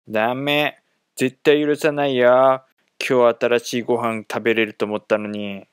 ダメ。絶対許さないよ。今日新しいご飯食べれると思ったのに。